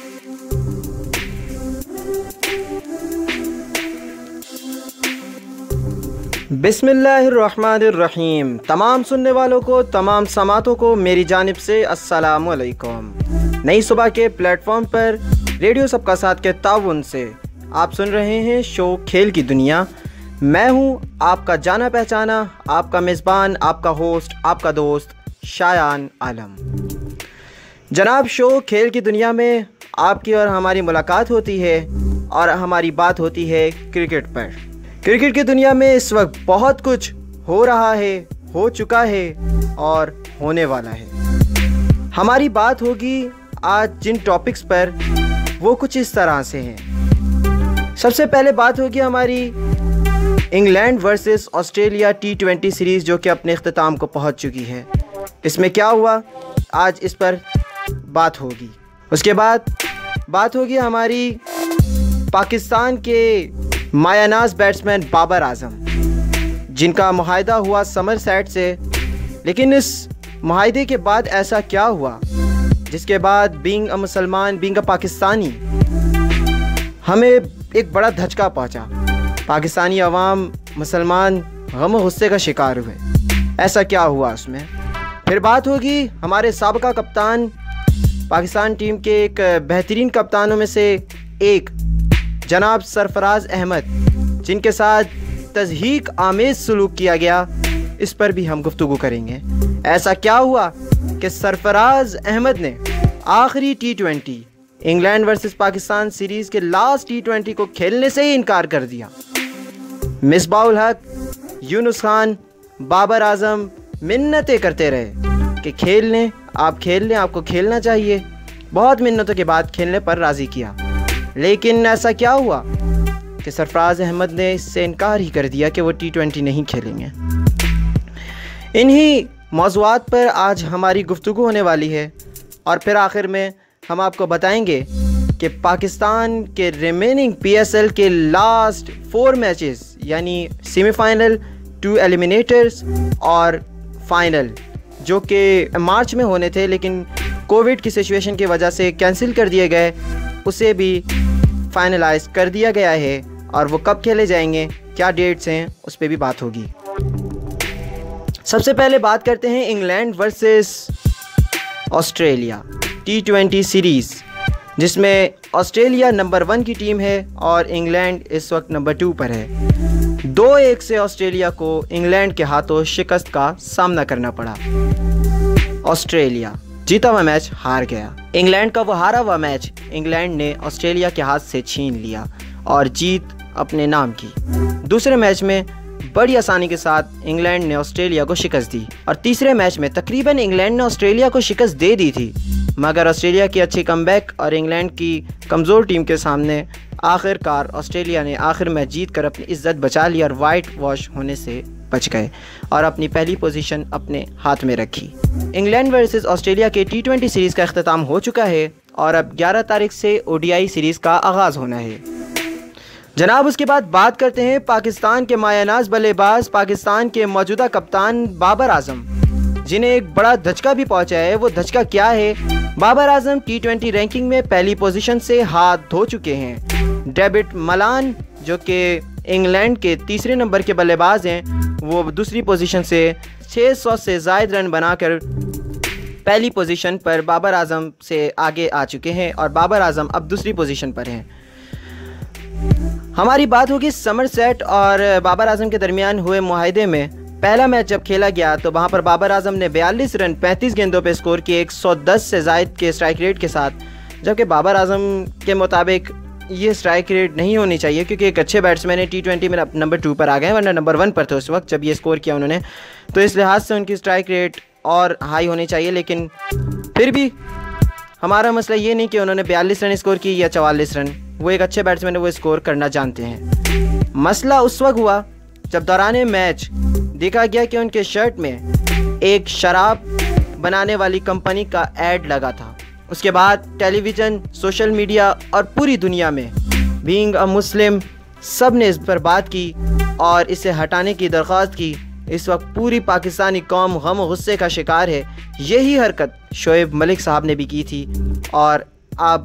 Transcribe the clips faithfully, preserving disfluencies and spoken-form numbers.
बिस्मिल्लाहिर्रहमानिर्रहीम। तमाम सुनने वालों को, तमाम समातों को मेरी जानिब से अस्सलामु अलैकुम। नई सुबह के प्लेटफॉर्म पर रेडियो सब का साथ के ताउन से आप सुन रहे हैं शो खेल की दुनिया। मैं हूं आपका जाना पहचाना, आपका मेज़बान, आपका होस्ट, आपका दोस्त शायान आलम। जनाब, शो खेल की दुनिया में आपकी और हमारी मुलाकात होती है और हमारी बात होती है क्रिकेट पर। क्रिकेट की दुनिया में इस वक्त बहुत कुछ हो रहा है, हो चुका है और होने वाला है। हमारी बात होगी आज जिन टॉपिक्स पर, वो कुछ इस तरह से हैं। सबसे पहले बात होगी हमारी England versus Australia T twenty series, जो कि अपने इख्तिताम को पहुंच चुकी है। इसमें क्या हुआ, आज इस पर बात होगी। उसके बाद बात होगी हमारी पाकिस्तान के मायानाज बैट्समैन बाबर आजम, जिनका मुआहदा हुआ समरसेट से। लेकिन इस मुआहदे के बाद ऐसा क्या हुआ जिसके बाद बीइंग अ मुसलमान, बीइंग अ पाकिस्तानी, हमें एक बड़ा धचका पहुंचा। पाकिस्तानी अवाम, मुसलमान गम और गुस्से का शिकार हुए। ऐसा क्या हुआ उसमें। फिर बात होगी हमारे साबका कप्तान, पाकिस्तान टीम के एक बेहतरीन कप्तानों में से एक जनाब सरफराज अहमद, जिनके साथ तज़हीक आमेज़ सलूक किया गया, इस पर भी हम गुफ्तगू करेंगे। ऐसा क्या हुआ कि सरफराज अहमद ने आखिरी T twenty England versus Pakistan series के लास्ट टी ट्वेंटी को खेलने से ही इनकार कर दिया। मिसबाउल हक, यूनुस खान, बाबर आजम मिन्नतें करते रहे कि खेल लें, आप खेल लें, आपको खेलना चाहिए। बहुत मिन्नतों के बाद खेलने पर राज़ी किया। लेकिन ऐसा क्या हुआ कि सरफराज अहमद ने इससे इनकार ही कर दिया कि वो टी ट्वेंटी नहीं खेलेंगे। इन्हीं मौज़ूआत पर आज हमारी गुफ्तगू होने वाली है और फिर आखिर में हम आपको बताएंगे कि पाकिस्तान के रिमेनिंग पी एस एल के लास्ट फोर मैचेस, यानी सेमीफाइनल, टू एलिमिनेटर्स और फाइनल, जो कि मार्च में होने थे लेकिन कोविड की सिचुएशन की वजह से कैंसिल कर दिए गए, उसे भी फाइनलाइज कर दिया गया है। और वो कब खेले जाएंगे, क्या डेट्स हैं, उस पर भी बात होगी। सबसे पहले बात करते हैं England versus Australia T twenty series, जिसमें ऑस्ट्रेलिया नंबर वन की टीम है और इंग्लैंड इस वक्त नंबर टू पर है। दो एक से ऑस्ट्रेलिया को इंग्लैंड के हाथों शिकस्त का सामना करना पड़ा। ऑस्ट्रेलिया जीता हुआ मैच हार गया। इंग्लैंड का वो हारा हुआ मैच इंग्लैंड ने ऑस्ट्रेलिया के हाथ से छीन लिया और जीत अपने नाम की। दूसरे मैच में बड़ी आसानी के साथ इंग्लैंड ने ऑस्ट्रेलिया को शिकस्त दी और तीसरे मैच में तकरीबन इंग्लैंड ने ऑस्ट्रेलिया को शिकस्त दे दी थी, मगर ऑस्ट्रेलिया की अच्छी कमबैक और इंग्लैंड की कमज़ोर टीम के सामने आखिरकार ऑस्ट्रेलिया ने आखिर में जीत कर अपनी इज्जत बचा ली और वाइट वॉश होने से बच गए और अपनी पहली पोजीशन अपने हाथ में रखी। इंग्लैंड वर्सेस ऑस्ट्रेलिया के टी ट्वेंटी सीरीज़ का अख्तिताम हो चुका है और अब ग्यारह तारीख से ओ डी आई सीरीज़ का आगाज़ होना है। जनाब, उसके बाद बात करते हैं पाकिस्तान के मायानाज बल्लेबाज, पाकिस्तान के मौजूदा कप्तान बाबर आजम, जिन्हें एक बड़ा धचका भी पहुंचा है। वो धचका क्या है? Babar Azam T twenty ranking में पहली पोजीशन से हाथ धो चुके हैं। डेविड मलान, जो कि इंग्लैंड के तीसरे नंबर के बल्लेबाज हैं, वो दूसरी पोजीशन से छह सौ से ज़ायद रन बनाकर पहली पोजीशन पर बाबर आजम से आगे आ चुके हैं और बाबर आजम अब दूसरी पोजीशन पर हैं। हमारी बात होगी समरसेट और बाबर आजम के दरमियान हुए मुआहदे में। पहला मैच जब खेला गया तो वहाँ पर बाबर आजम ने बयालीस रन पैंतीस गेंदों पर स्कोर किए एक सौ दस से ज़ायद के स्ट्राइक रेट के साथ, जबकि बाबर आजम के मुताबिक ये स्ट्राइक रेट नहीं होनी चाहिए क्योंकि एक अच्छे बैट्समैन है, टी ट्वेंटी में नंबर टू पर आ गए, वरना नंबर वन पर थे उस वक्त जब ये स्कोर किया उन्होंने, तो इस लिहाज से उनकी स्ट्राइक रेट और हाई होनी चाहिए। लेकिन फिर भी हमारा मसला ये नहीं कि उन्होंने बयालीस रन स्कोर किए या चवालीस रन, वो एक अच्छे बैट्समैन है, वो स्कोर करना जानते हैं। मसला उस वक्त हुआ जब दौरान मैच देखा गया कि उनके शर्ट में एक शराब बनाने वाली कंपनी का ऐड लगा था। उसके बाद टेलीविज़न, सोशल मीडिया और पूरी दुनिया में बीइंग अ मुस्लिम सब ने इस पर बात की और इसे हटाने की दरख्वास्त की। इस वक्त पूरी पाकिस्तानी कौम गम और गुस्से का शिकार है। यही हरकत शोएब मलिक साहब ने भी की थी और अब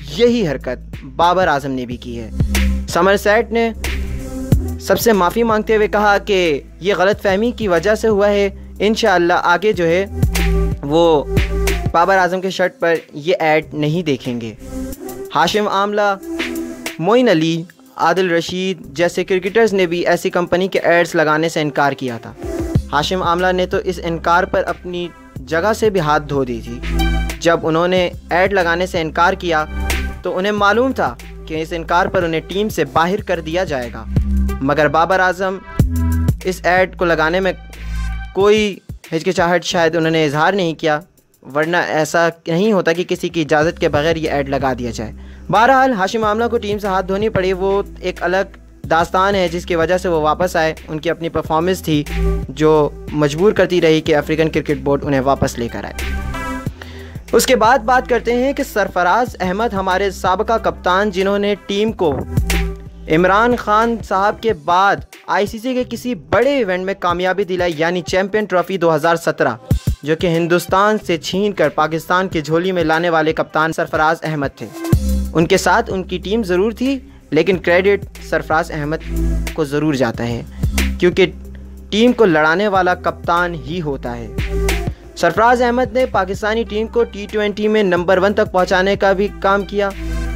यही हरकत बाबर आजम ने भी की है। समरसेट ने सबसे माफ़ी मांगते हुए कहा कि ये गलतफहमी की वजह से हुआ है, इंशाअल्लाह आगे जो है वो बाबर आजम के शर्ट पर ये ऐड नहीं देखेंगे। हाशिम आमला, मोइन अली, आदिल रशीद जैसे क्रिकेटर्स ने भी ऐसी कंपनी के एड्स लगाने से इनकार किया था। हाशिम आमला ने तो इस इनकार पर अपनी जगह से भी हाथ धो दी थी। जब उन्होंने ऐड लगाने से इनकार किया तो उन्हें मालूम था कि इस इनकार पर उन्हें टीम से बाहर कर दिया जाएगा, मगर बाबर आजम इस ऐड को लगाने में कोई हिचकिचाहट शायद उन्होंने इजहार नहीं किया, वरना ऐसा नहीं होता कि किसी की इजाज़त के बगैर ये ऐड लगा दिया जाए। बहरहाल हाशिम आमला को टीम से हाथ धोनी पड़ी, वो एक अलग दास्तान है जिसकी वजह से वो वापस आए। उनकी अपनी परफॉर्मेंस थी जो मजबूर करती रही कि अफ्रीकन क्रिकेट बोर्ड उन्हें वापस लेकर आए। उसके बाद बात करते हैं कि सरफराज अहमद, हमारे साबका कप्तान, जिन्होंने टीम को इमरान खान साहब के बाद आईसीसी के किसी बड़े इवेंट में कामयाबी दिलाई, यानी चैम्पियन ट्रॉफी दो हज़ार सत्रह, जो कि हिंदुस्तान से छीन कर पाकिस्तान की झोली में लाने वाले कप्तान सरफराज अहमद थे। उनके साथ उनकी टीम ज़रूर थी, लेकिन क्रेडिट सरफराज अहमद को ज़रूर जाता है, क्योंकि टीम को लड़ाने वाला कप्तान ही होता है। सरफराज अहमद ने पाकिस्तानी टीम को टी ट्वेंटी में नंबर वन तक पहुंचाने का भी काम किया।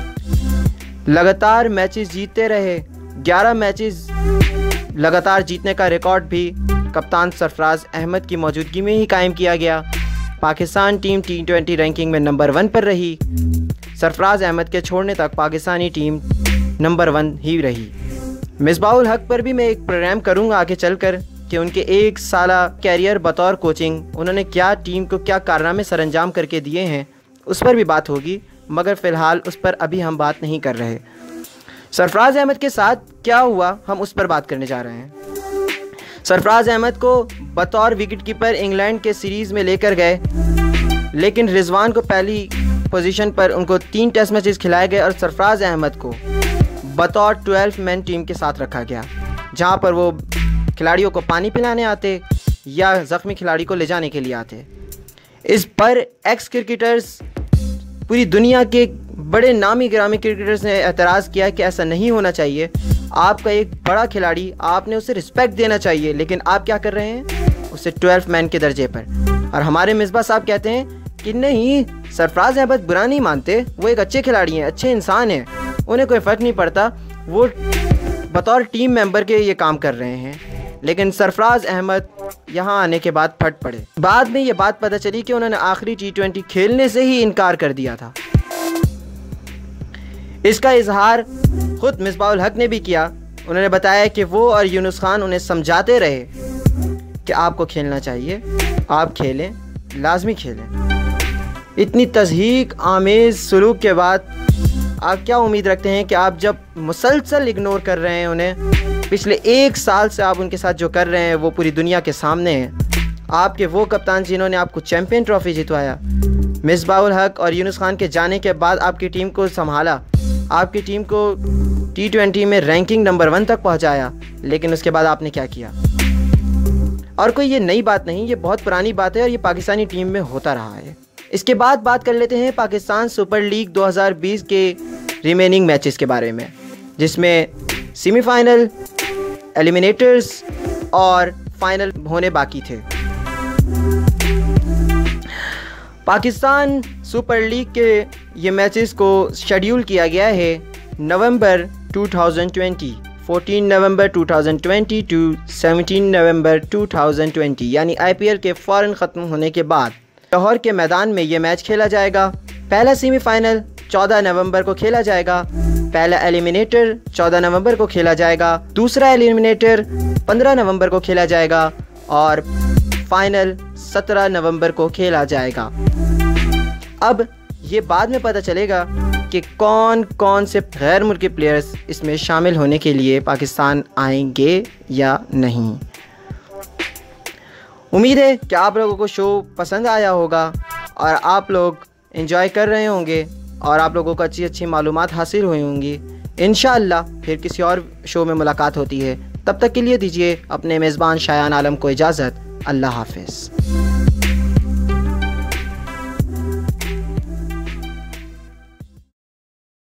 लगातार मैचेस जीतते रहे, ग्यारह मैचेस लगातार जीतने का रिकॉर्ड भी कप्तान सरफराज अहमद की मौजूदगी में ही कायम किया गया। Pakistan team T twenty ranking में नंबर वन पर रही। सरफराज अहमद के छोड़ने तक पाकिस्तानी टीम नंबर वन ही रही। मिसबाहुल हक पर भी मैं एक प्रोग्राम करूंगा आगे चलकर कि उनके एक साला कैरियर बतौर कोचिंग उन्होंने क्या टीम को क्या कारनामे सरअंजाम करके दिए हैं, उस पर भी बात होगी, मगर फ़िलहाल उस पर अभी हम बात नहीं कर रहे। सरफराज अहमद के साथ क्या हुआ हम उस पर बात करने जा रहे हैं। सरफराज अहमद को बतौर विकेट कीपर इंग्लैंड के सीरीज़ में लेकर गए, लेकिन रिजवान को पहली पोजीशन पर उनको तीन टेस्ट मैचेस खिलाए गए और सरफराज अहमद को बतौर ट्वेल्व मैन टीम के साथ रखा गया, जहां पर वो खिलाड़ियों को पानी पिलाने आते या ज़ख्मी खिलाड़ी को ले जाने के लिए आते। इस पर एक्स क्रिकेटर्स, पूरी दुनिया के बड़े नामी गिरामी क्रिकेटर्स ने एतराज़ किया कि ऐसा नहीं होना चाहिए। आपका एक बड़ा खिलाड़ी, आपने उसे रिस्पेक्ट देना चाहिए, लेकिन आप क्या कर रहे हैं, उसे ट्वेल्व मैन के दर्जे पर। और हमारे मिसबा साहब कहते हैं कि नहीं, सरफराज अहमद बुरा नहीं मानते, वो एक अच्छे खिलाड़ी हैं, अच्छे इंसान हैं, उन्हें कोई फ़र्क नहीं पड़ता, वो बतौर टीम मेंबर के ये काम कर रहे हैं। लेकिन सरफराज अहमद यहाँ आने के बाद फट पड़े। बाद में ये बात पता चली कि उन्होंने आखिरी टी ट्वेंटी खेलने से ही इनकार कर दिया था। इसका इजहार खुद मिसबाहुल हक ने भी किया। उन्होंने बताया कि वो और यूनुस खान उन्हें समझाते रहे कि आपको खेलना चाहिए, आप खेलें, लाजमी खेलें। इतनी तज़हीक आमेज़ सलूक के बाद आप क्या उम्मीद रखते हैं कि आप जब मुसलसल इग्नोर कर रहे हैं उन्हें, पिछले एक साल से आप उनके साथ जो कर रहे हैं वो पूरी दुनिया के सामने है। आपके वो कप्तान जिन्होंने आपको चैम्पियन ट्रॉफी जितवाया, मिसबाहुल हक और यूनुस खान के जाने के बाद आपकी टीम को संभाला, आपकी टीम को टी ट्वेंटी में रैंकिंग नंबर वन तक पहुंचाया, लेकिन उसके बाद आपने क्या किया। और कोई ये नई बात नहीं, ये बहुत पुरानी बात है और ये पाकिस्तानी टीम में होता रहा है। इसके बाद बात कर लेते हैं पाकिस्तान सुपर लीग दो हज़ार बीस के रिमेनिंग मैचेस के बारे में, जिसमें सेमीफाइनल, एलिमिनेटर्स और फाइनल होने बाकी थे। पाकिस्तान सुपर लीग के ये मैचेस को शेड्यूल किया गया है नवंबर दो हज़ार बीस, चौदह नवंबर दो हज़ार बीस टू सत्रह नवंबर दो हज़ार बीस, यानी आईपीएल के फ़ौरन ख़त्म होने के बाद लाहौर के मैदान में ये मैच खेला जाएगा। पहला सेमीफाइनल चौदह नवंबर को खेला जाएगा, पहला एलिमिनेटर चौदह नवंबर को खेला जाएगा, दूसरा एलिमिनेटर पंद्रह नवंबर को खेला जाएगा और फाइनल सत्रह नवंबर को खेला जाएगा। अब ये बाद में पता चलेगा कि कौन कौन से गैर मुल्की प्लेयर्स इसमें शामिल होने के लिए पाकिस्तान आएंगे या नहीं। उम्मीद है कि आप लोगों को शो पसंद आया होगा और आप लोग एंजॉय कर रहे होंगे और आप लोगों को अच्छी अच्छी मालूमात हासिल हुई होंगी। इंशाअल्लाह फिर किसी और शो में मुलाकात होती है, तब तक के लिए दीजिए अपने मेज़बान शायान आलम को इजाज़त। अल्लाह हाफ़िज़।